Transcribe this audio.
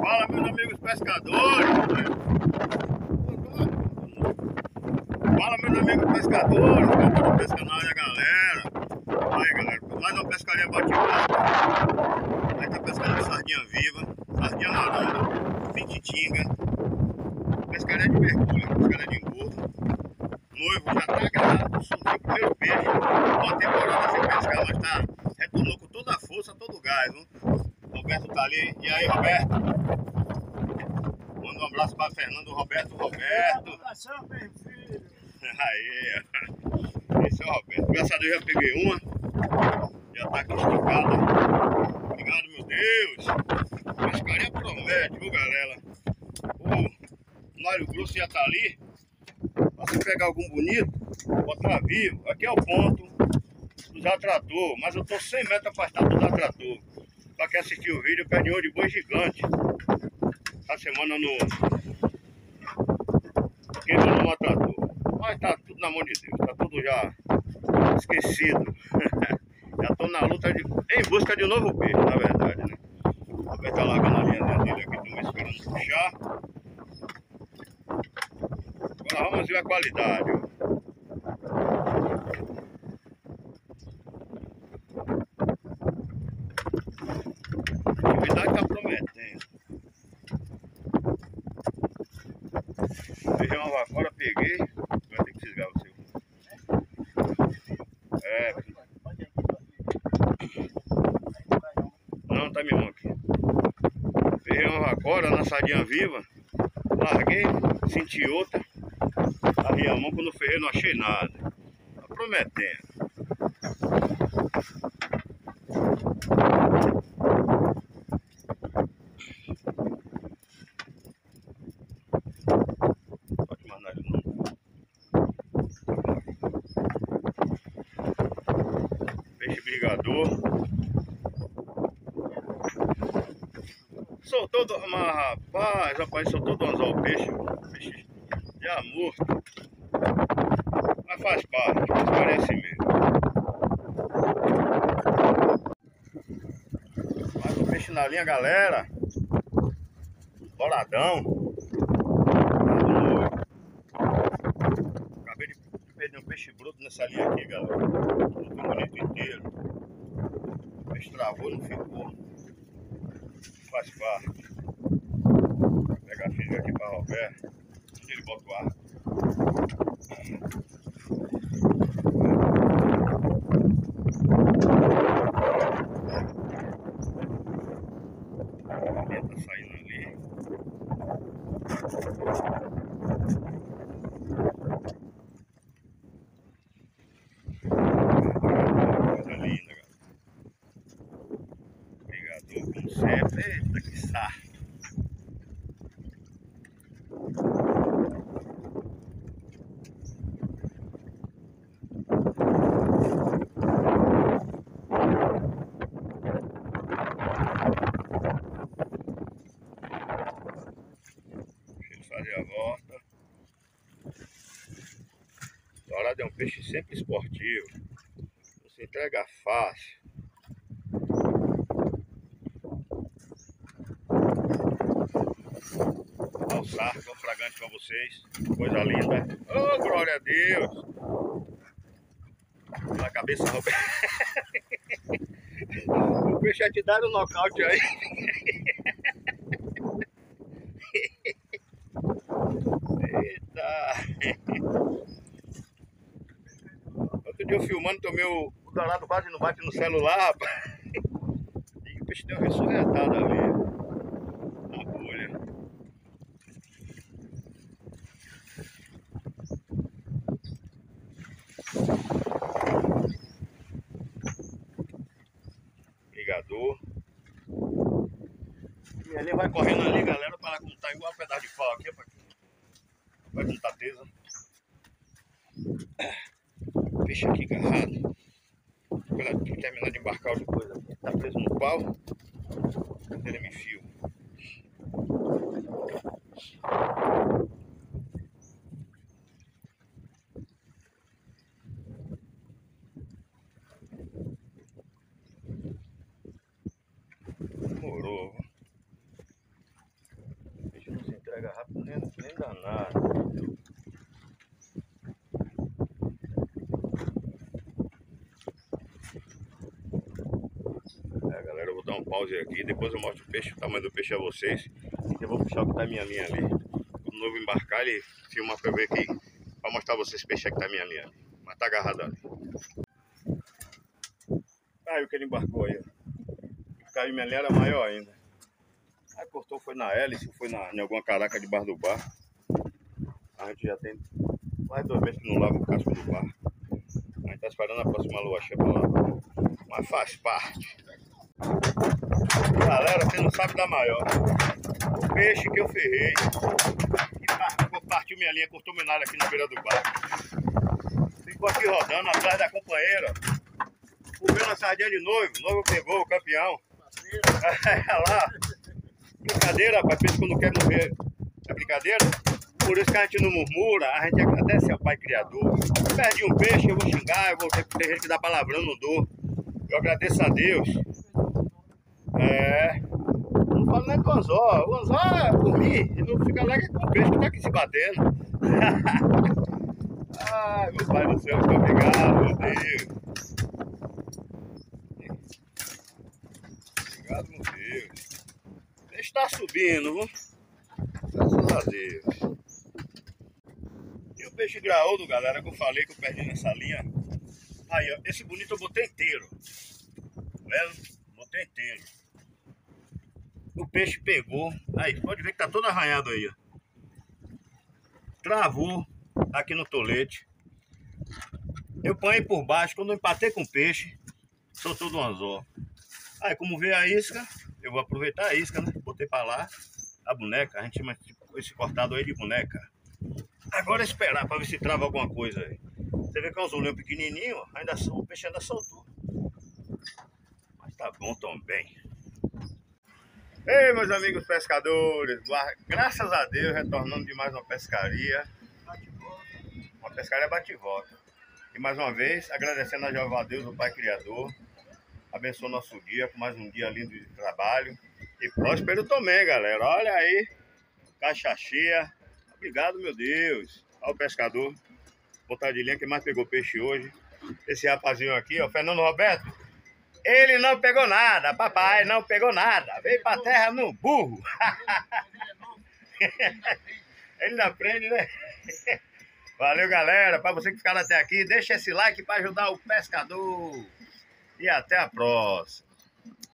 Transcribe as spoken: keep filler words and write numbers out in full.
Fala, meus amigos pescadores. Fala, meus amigos pescadores. Pescador pesca na área, galera. Aí, galera, mais uma pescaria bate-papo. Aí tá pescando sardinha viva, sardinha maranda, pititinga. Pescaria de mergulho, pescaria de emburro. Noivo já tá agarrado, surgiu o primeiro peixe. Uma temporada sem pescar, mas tá, retornou com toda a força, todo o gás, viu? Roberto tá ali. E aí, Roberto? Manda um abraço para Fernando Roberto Roberto. Aí, esse é o Roberto. Graças a Deus já peguei uma. Já tá aqui esticada. Obrigado, meu Deus. Pescaria promete, viu, galera? O Mário Grosso já tá ali. Pra se pegar algum bonito, botar vivo. Aqui é o ponto dos atrator. Mas eu tô cem metros afastado dos atrator. Pra quem assistir o vídeo, pé de olho de boi gigante. Essa semana no queimando no atrator. Mas tá tudo na mão de Deus. Tá tudo já esquecido. Já tô na luta de, em busca de um novo peixe, na verdade, né? O Roberto tá largando a linha dele aqui, estamos esperando puxar. Agora vamos ver a qualidade, ó. A atividade tá prometendo. Feijão lá fora, peguei. Vai ter que fisgar você. É. Não, tá minha mão aqui. Feijão agora na sardinha viva. Larguei, senti outra. Arrei a mão quando eu ferrei, não achei nada. Tá prometendo. Pode mandar ele não. Peixe brigador. Soltou, do... mas rapaz, rapaz, soltou do anzol o peixe. Peixe já morto. Mas faz parte, parece mesmo. Mais um peixe na linha, galera. Douradão. Acabei de perder um peixe bruto nessa linha aqui, galera. Muito bonito inteiro. O peixe travou, não ficou. Faz parte. Vou pegar a filha aqui para Roberto. Onde ele bota o ar? Ele tá saindo ali. Coisa linda, galera. Brigador, como sempre. Eita, que sarto. Fazer a volta. Dourado é um peixe sempre esportivo. Não se entrega fácil. Olha o sarco, um fragante para vocês. Coisa linda. Oh, glória a Deus. Na cabeça, Roberto. O peixe ia te dar um nocaute aí. Eita. Outro dia eu filmando, tomei o, o dourado quase não bate no celular, rapaz. E o peixe deu uma ressurretada ali. Na bolha. Brigador. E ali vai correndo ali, galera, para contar igual um pedaço de pau aqui, pra... vai contar tesa. Peixe aqui agarrado. Pra terminar de embarcar depois aqui. Tá preso no pau. Ele me fio. Demorou. pega rápido nem, nem dá nada. É, galera, eu vou dar um pause aqui, depois eu mostro o peixe, o tamanho do peixe a vocês. Eu vou puxar o que tá minha linha ali. Quando o novo embarcar, ele filma pra eu ver aqui, pra mostrar a vocês o peixe que tá minha linha ali. Mas tá agarrado ali. Aí o que ele embarcou aí, ó. O caiu minha linha era maior ainda. Aí cortou, foi na hélice, foi na, em alguma caraca debaixo do barco. A gente já tem mais dois meses que não lava o casco do barco. A gente tá esperando a próxima lua cheia pra lavar. Mas faz parte. Galera, você não sabe da maior. O peixe que eu ferrei e partiu minha linha, cortou meu nalho aqui na beira do barco. Ficou aqui rodando atrás da companheira. Comeu na sardinha de noivo. O noivo pegou o campeão. É lá. Brincadeira, rapaz. Peixe quando quer morrer. É brincadeira? Por isso que a gente não murmura. A gente agradece ao Pai Criador. Perdi um peixe, eu vou xingar. Eu vou ter, ter gente que dá palavrão, não dou. Eu agradeço a Deus. É. Não falo nem com o anzol. O anzol é por mim. Ele não fica alegre com o peixe que tá aqui se batendo. Ai, meu Pai do céu, muito obrigado, meu Deus. Obrigado, meu Deus. O peixe tá subindo, viu? Graças a Deus. E o peixe graúdo, galera, que eu falei que eu perdi nessa linha. Aí, ó, esse bonito eu botei inteiro. Tá vendo? Botei inteiro. O peixe pegou. Aí, pode ver que tá todo arranhado aí, ó. Travou aqui no tolete. Eu panhei por baixo. Quando eu empatei com o peixe, soltou do anzol. Aí, como veio a isca, eu vou aproveitar a isca, né? Botei pra lá a boneca. A gente chama esse cortado aí de boneca. Agora é esperar pra ver se trava alguma coisa aí. Você vê que é um anzolinho pequenininho, ainda, o peixe ainda soltou. Mas tá bom também. Ei, meus amigos pescadores, graças a Deus, retornando de mais uma pescaria. Uma pescaria bate-volta. E mais uma vez, agradecendo a Jeová Deus, o Pai Criador. Abençoe nosso dia com mais um dia lindo de trabalho. E próspero também, galera. Olha aí, caixa cheia. Obrigado, meu Deus. Olha o pescador. Botar de linha, quem mais pegou peixe hoje. Esse rapazinho aqui, ó, Fernando Roberto. Ele não pegou nada, papai não pegou nada. Veio pra terra no burro. Ele não aprende, né? Valeu, galera. Para você que ficaram até aqui, deixa esse like para ajudar o pescador. E até a próxima.